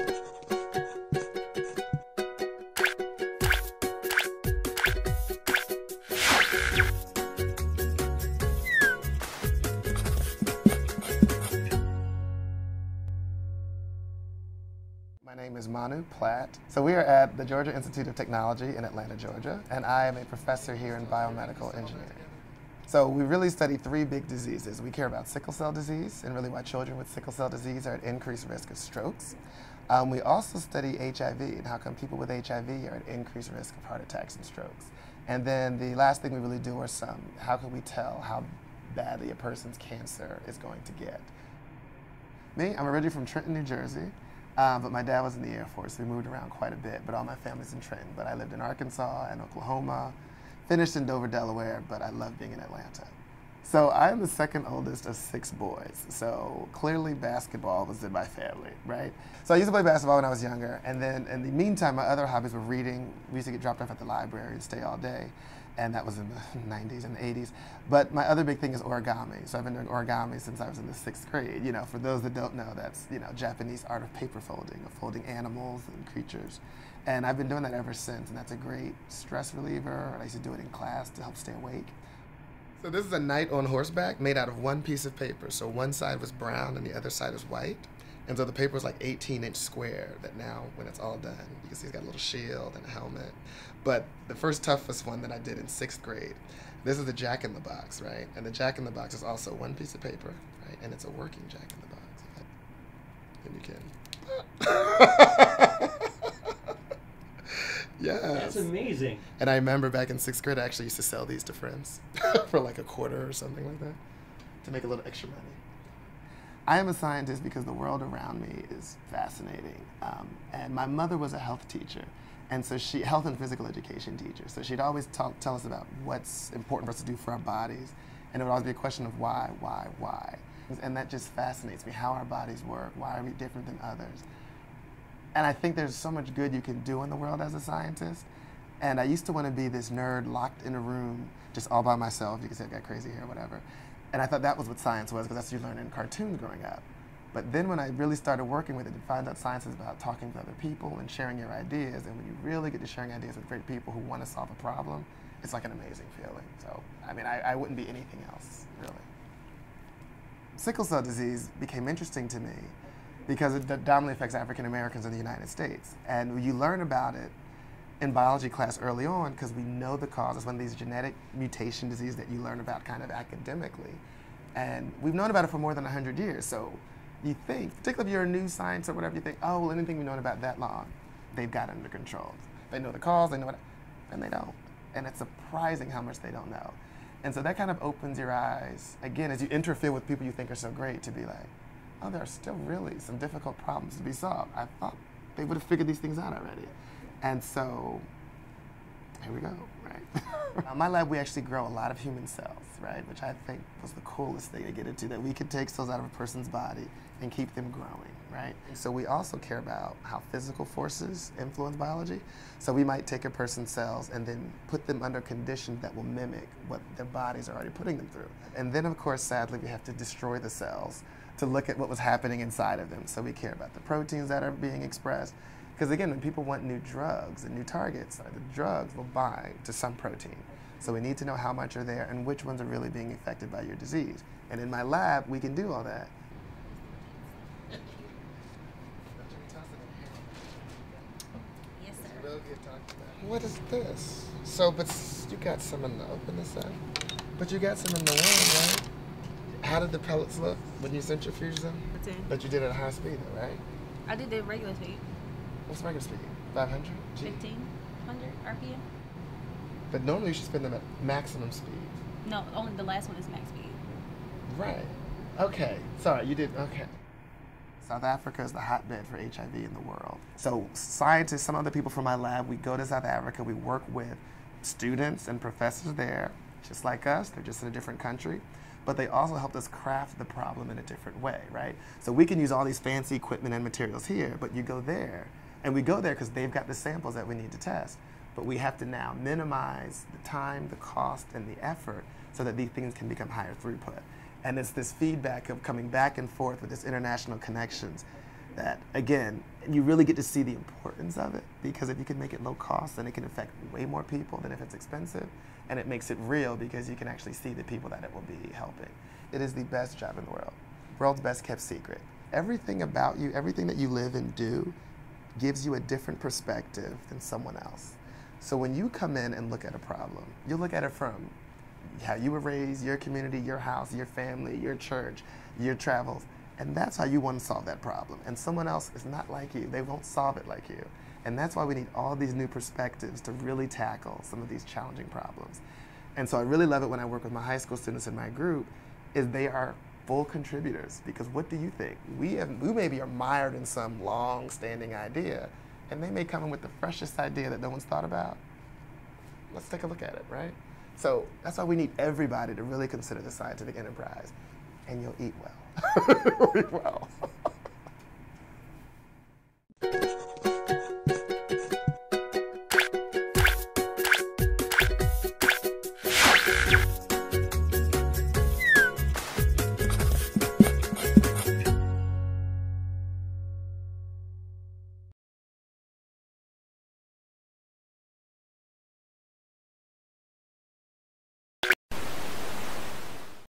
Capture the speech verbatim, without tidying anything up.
My name is Manu Platt. So we are at the Georgia Institute of Technology in Atlanta, Georgia, and I am a professor here in Biomedical Engineering. So we really study three big diseases. We care about sickle cell disease, and really why children with sickle cell disease are at increased risk of strokes. Um, we also study H I V, and how come people with H I V are at increased risk of heart attacks and strokes. And then the last thing we really do are some, how can we tell how badly a person's cancer is going to get? Me, I'm originally from Trenton, New Jersey. Um, but my dad was in the Air Force. We moved around quite a bit, but all my family's in Trenton. But I lived in Arkansas and Oklahoma, finished in Dover, Delaware, but I love being in Atlanta. So I am the second oldest of six boys. So clearly basketball was in my family, right? So I used to play basketball when I was younger. And then in the meantime, my other hobbies were reading. We used to get dropped off at the library and stay all day. And that was in the nineties and the eighties. But my other big thing is origami. So I've been doing origami since I was in the sixth grade. You know, for those that don't know, that's, you know, Japanese art of paper folding, of folding animals and creatures. And I've been doing that ever since, and that's a great stress reliever. I used to do it in class to help stay awake. So this is a knight on horseback made out of one piece of paper. So one side was brown and the other side was white. And so the paper is like eighteen inch square that now, when it's all done, you can see it's got a little shield and a helmet. But the first toughest one that I did in sixth grade, this is the jack-in-the-box, right? And the jack-in-the-box is also one piece of paper, right? And it's a working jack-in-the-box. And you can... Yes. That's amazing. And I remember back in sixth grade, I actually used to sell these to friends for like a quarter or something like that to make a little extra money. I am a scientist because the world around me is fascinating. Um, and my mother was a health teacher, and so she, health and physical education teacher. So she'd always talk, tell us about what's important for us to do for our bodies. And it would always be a question of why, why, why. And that just fascinates me, how our bodies work, why are we different than others? And I think there's so much good you can do in the world as a scientist. And I used to want to be this nerd locked in a room, just all by myself. You can say I've got crazy hair, whatever. And I thought that was what science was, because that's what you learn in cartoons growing up. But then when I really started working with it and find out science is about talking to other people and sharing your ideas, and when you really get to sharing ideas with great people who want to solve a problem, it's like an amazing feeling. So, I mean, I, I wouldn't be anything else, really. Sickle cell disease became interesting to me because it dominantly affects African Americans in the United States. And you learn about it in biology class early on because we know the cause. It's one of these genetic mutation diseases that you learn about kind of academically. And we've known about it for more than one hundred years. So you think, particularly if you're a new science or whatever, you think, oh, well, anything we've known about that long, they've got it under control. They know the cause, they know what, and they don't. And it's surprising how much they don't know. And so that kind of opens your eyes, again, as you interfere with people you think are so great, to be like, oh, there are still really some difficult problems to be solved. I thought they would have figured these things out already. And so, here we go, right? In my lab, we actually grow a lot of human cells, right? Which I think was the coolest thing to get into, that we could take cells out of a person's body and keep them growing, right? So we also care about how physical forces influence biology. So we might take a person's cells and then put them under conditions that will mimic what their bodies are already putting them through. And then, of course, sadly, we have to destroy the cells to look at what was happening inside of them. So we care about the proteins that are being expressed. Because again, when people want new drugs and new targets, the drugs will bind to some protein. So we need to know how much are there and which ones are really being affected by your disease. And in my lab, we can do all that. Yes, sir. What is this? So, but you got some in the open this side, but you got some in the one, right? How did the pellets look when you centrifuge them? ten. But you did it at high speed, though, right? I did the regular speed. What's regular speed? five hundred? fifteen hundred R P M. But normally you should spin them at maximum speed. No, only the last one is max speed. Right. Okay. Sorry, you did. Okay. South Africa is the hotbed for H I V in the world. So scientists, some other people from my lab, we go to South Africa, we work with students and professors there, just like us. They're just in a different country. But they also helped us craft the problem in a different way, right? So we can use all these fancy equipment and materials here, but you go there, and we go there because they've got the samples that we need to test. But we have to now minimize the time, the cost, and the effort so that these things can become higher throughput. And it's this feedback of coming back and forth with this international connections that, again, you really get to see the importance of it, because if you can make it low cost, then it can affect way more people than if it's expensive. And it makes it real because you can actually see the people that it will be helping. It is the best job in the world. World's best kept secret. Everything about you, everything that you live and do gives you a different perspective than someone else. So when you come in and look at a problem, you look at it from how you were raised, your community, your house, your family, your church, your travels, and that's how you want to solve that problem. And someone else is not like you. They won't solve it like you. And that's why we need all these new perspectives to really tackle some of these challenging problems. And so I really love it when I work with my high school students in my group, is they are full contributors. Because what do you think? We, have, we maybe are mired in some long-standing idea, and they may come in with the freshest idea that no one's thought about. Let's take a look at it, right? So that's why we need everybody to really consider the scientific enterprise, and you'll eat well. Eat well.